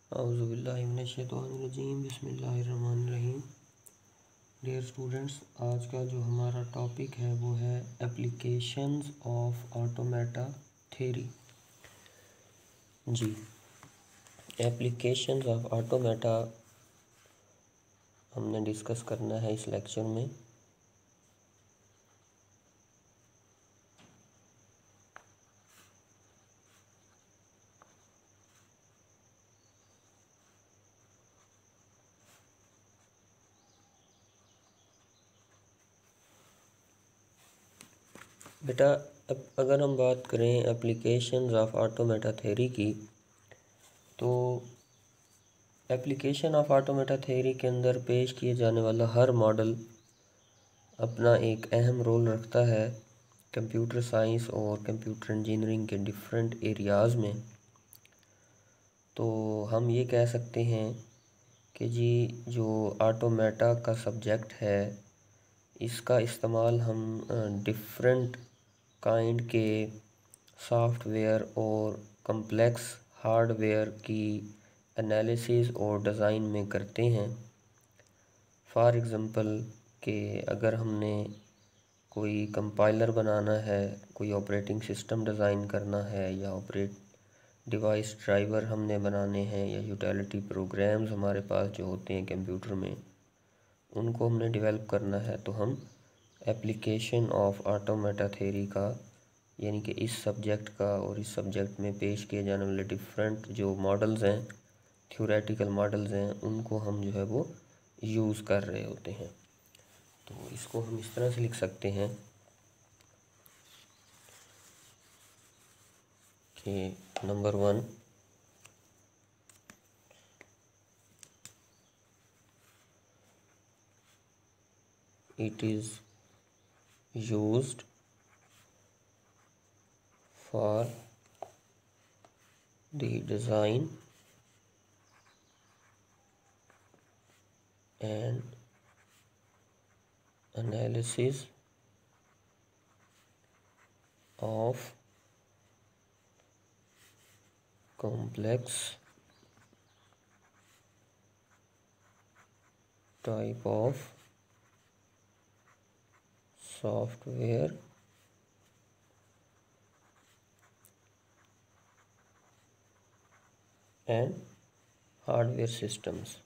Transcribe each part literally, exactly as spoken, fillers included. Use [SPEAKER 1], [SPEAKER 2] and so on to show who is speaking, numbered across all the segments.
[SPEAKER 1] औज़ुबिल्लाहिमिनश्शैतानिर्रजीम बिस्मिल्लाहिर्रहमानिर्रहीम। Dear students, आज का जो हमारा टॉपिक है वो है एप्लीकेशंस ऑफ ऑटोमेटा थ्योरी। जी, एप्लीकेशंस ऑफ ऑटोमेटा हमने डिस्कस करना है इस लेक्चर में। बेटा, अब अगर हम बात करें एप्लीकेशंस ऑफ ऑटोमेटा थ्योरी की, तो एप्लीकेशन ऑफ ऑटोमेटा थ्योरी के अंदर पेश किए जाने वाला हर मॉडल अपना एक अहम रोल रखता है कंप्यूटर साइंस और कंप्यूटर इंजीनियरिंग के डिफरेंट एरियाज़ में। तो हम ये कह सकते हैं कि जी जो ऑटोमेटा का सब्जेक्ट है, इसका इस्तेमाल हम डिफरेंट काइंड के सॉफ्टवेयर और कम्प्लेक्स हार्डवेयर की एनालिसिस और डिज़ाइन में करते हैं। फॉर एग्ज़ाम्पल कि अगर हमने कोई कंपाइलर बनाना है, कोई ऑपरेटिंग सिस्टम डिज़ाइन करना है, या ऑपरेट डिवाइस ड्राइवर हमने बनाने हैं, या यूटिलिटी प्रोग्राम्स हमारे पास जो होते हैं कंप्यूटर में, उनको हमने डेवलप करना है, तो हम एप्लीकेशन ऑफ ऑटोमेटा थ्योरी का, यानी कि इस सब्जेक्ट का और इस सब्जेक्ट में पेश किए जाने वाले डिफरेंट जो मॉडल्स हैं, थ्योरेटिकल मॉडल्स हैं, उनको हम जो है वो यूज़ कर रहे होते हैं। तो इसको हम इस तरह से लिख सकते हैं कि number one, it is used for the design and analysis of complex type of software and hardware systems,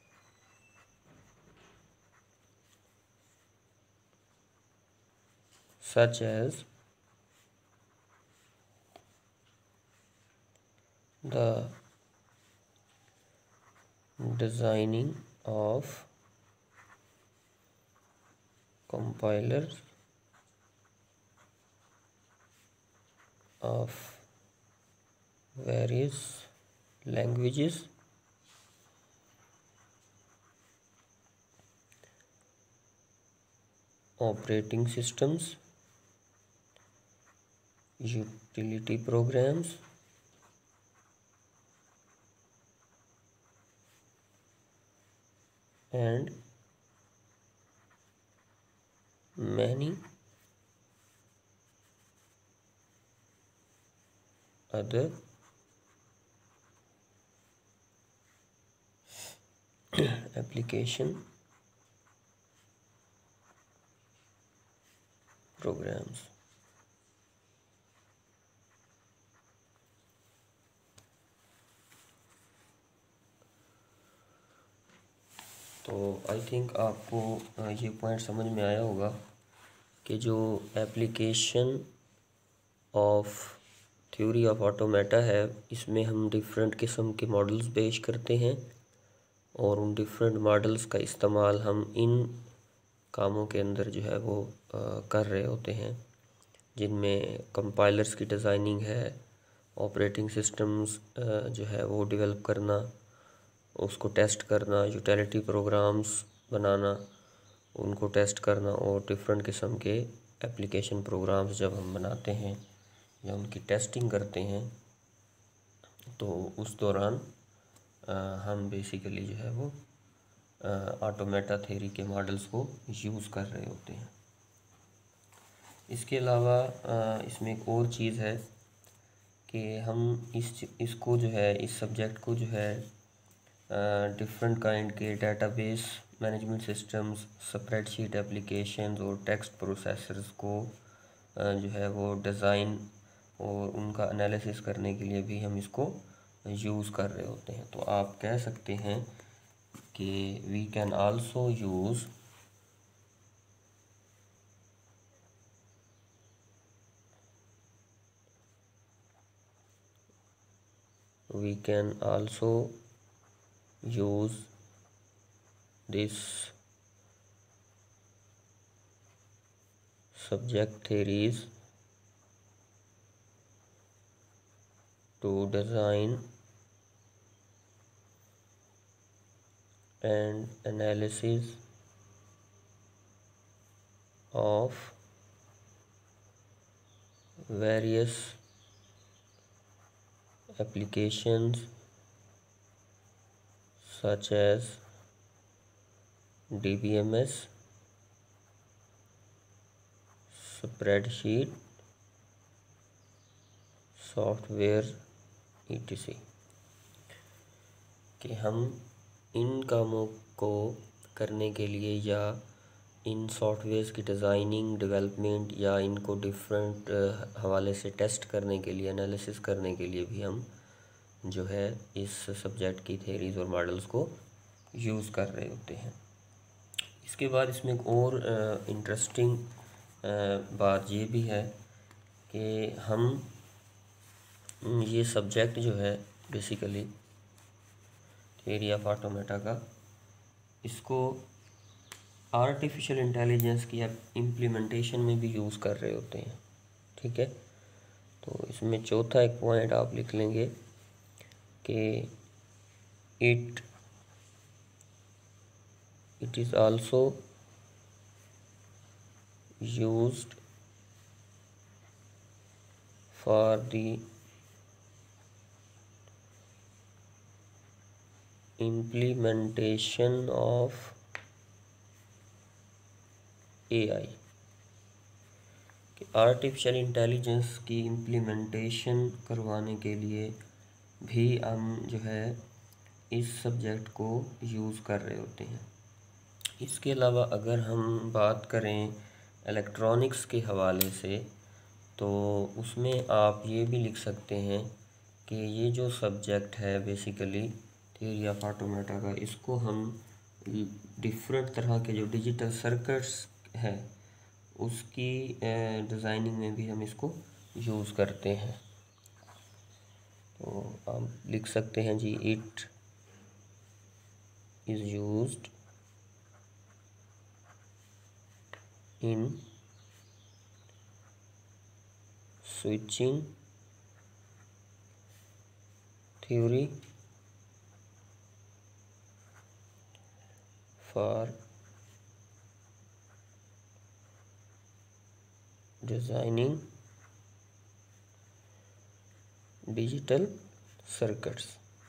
[SPEAKER 1] such as the designing of compilers of various languages, operating systems, utility programs, and many other application programs। तो I think आपको ये point समझ में आया होगा कि जो application of theory of automata है, इसमें हम डिफरेंट किस्म के मॉडल्स पेश करते हैं और उन डिफरेंट मॉडल्स का इस्तेमाल हम इन कामों के अंदर जो है वो आ, कर रहे होते हैं, जिनमें कंपाइलर्स की डिज़ाइनिंग है, ऑपरेटिंग सिस्टम्स जो है वो डेवलप करना, उसको टेस्ट करना, यूटिलिटी प्रोग्राम्स बनाना, उनको टेस्ट करना, और डिफरेंट किस्म के एप्लीकेशन प्रोग्राम्स जब हम बनाते हैं या उनकी टेस्टिंग करते हैं, तो उस दौरान आ, हम बेसिकली जो है वो ऑटोमेटा थ्योरी के मॉडल्स को यूज़ कर रहे होते हैं। इसके अलावा इसमें एक और चीज़ है कि हम इस इसको जो है इस सब्जेक्ट को जो है डिफरेंट काइंड के database management systems, spreadsheet applications और टेक्स्ट प्रोसेसर्स को uh, जो है वो डिज़ाइन और उनका एनालिसिस करने के लिए भी हम इसको यूज़ कर रहे होते हैं। तो आप कह सकते हैं कि we can also use we can also use this subject theories to design and analysis of various applications such as D B M S, spreadsheet, software E T C कि हम इन कामों को करने के लिए या इन सॉफ्टवेयर्स की डिज़ाइनिंग, डेवलपमेंट या इनको डिफरेंट हवाले से टेस्ट करने के लिए, एनालिसिस करने के लिए भी हम जो है इस सब्जेक्ट की थेरीज़ और मॉडल्स को यूज़ कर रहे होते हैं। इसके बाद इसमें एक और इंटरेस्टिंग बात ये भी है कि हम ये सब्जेक्ट जो है बेसिकली थ्योरी ऑफ ऑटोमेटा का, इसको आर्टिफिशियल इंटेलिजेंस की इम्प्लीमेंटेशन में भी यूज़ कर रहे होते हैं। ठीक है, तो इसमें चौथा एक पॉइंट आप लिख लेंगे कि it it is also used for the implementation of A I कि आर्टिफिशियल इंटेलिजेंस की इम्प्लीमेंटेशन करवाने के लिए भी हम जो है इस सब्जेक्ट को यूज़ कर रहे होते हैं। इसके अलावा अगर हम बात करें इलेक्ट्रॉनिक्स के हवाले से, तो उसमें आप ये भी लिख सकते हैं कि ये जो सब्जेक्ट है बेसिकली थ्योरी ऑफ ऑटोमेटा का, इसको हम डिफरेंट तरह के जो डिजिटल सर्किट्स हैं उसकी डिज़ाइनिंग में भी हम इसको यूज़ करते हैं। तो आप लिख सकते हैं जी, it is used in switching theory for designing digital circuits।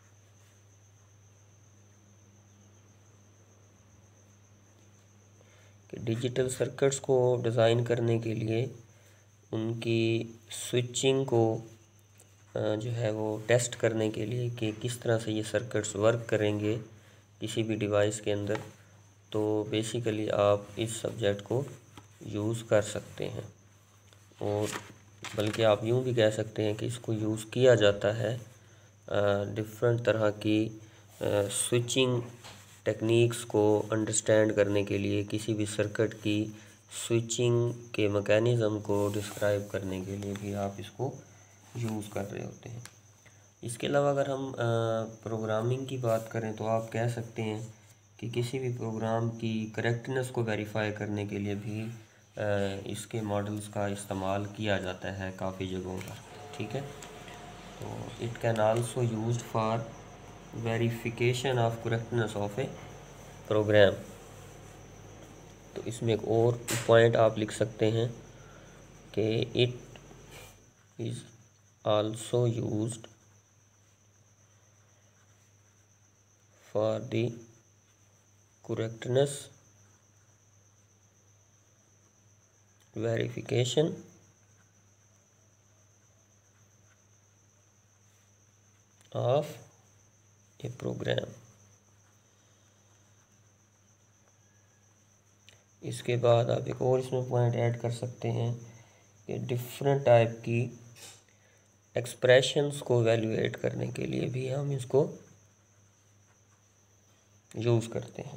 [SPEAKER 1] कि डिजिटल सर्किट्स को डिज़ाइन करने के लिए उनकी स्विचिंग को जो है वो टेस्ट करने के लिए कि किस तरह से ये सर्किट्स वर्क करेंगे किसी भी डिवाइस के अंदर, तो बेसिकली आप इस सब्जेक्ट को यूज़ कर सकते हैं। और बल्कि आप यूँ भी कह सकते हैं कि इसको यूज़ किया जाता है डिफरेंट तरह की स्विचिंग टेक्निक्स को अंडरस्टैंड करने के लिए, किसी भी सर्किट की स्विचिंग के मैकेनिज़्म को डिस्क्राइब करने के लिए भी आप इसको यूज़ कर रहे होते हैं। इसके अलावा अगर हम प्रोग्रामिंग की बात करें तो आप कह सकते हैं कि किसी भी प्रोग्राम की करेक्टनेस को वेरीफाई करने के लिए भी आ, इसके मॉडल्स का इस्तेमाल किया जाता है काफ़ी जगहों पर। ठीक है, तो it can also used for verification of correctness of a program. तो इसमें एक और पॉइंट आप लिख सकते हैं कि it is also used for the correctness verification of a program। इसके बाद आप एक और इसमें पॉइंट ऐड कर सकते हैं कि डिफरेंट टाइप की एक्सप्रेशंस को वैल्यूएट करने के लिए भी हम इसको यूज़ करते हैं।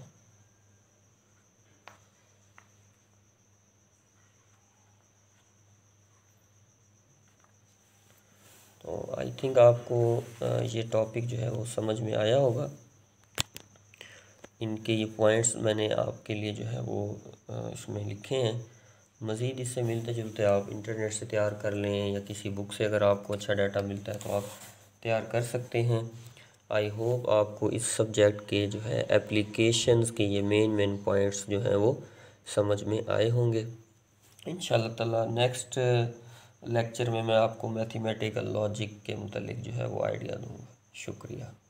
[SPEAKER 1] तो आई थिंक आपको ये टॉपिक जो है वो समझ में आया होगा। इनके ये पॉइंट्स मैंने आपके लिए जो है वो इसमें लिखे हैं। मज़ीद इससे मिलते जुलते आप इंटरनेट से तैयार कर लें या किसी बुक से अगर आपको अच्छा डाटा मिलता है तो आप तैयार कर सकते हैं। आई होप आपको इस सब्जेक्ट के जो है एप्लीकेशंस के ये मेन मेन पॉइंट्स जो हैं वो समझ में आए होंगे। इंशाल्लाह ताला नेक्स्ट लेक्चर में मैं आपको मैथमेटिकल लॉजिक के मुतालिक जो है वो आइडिया दूँगा। शुक्रिया।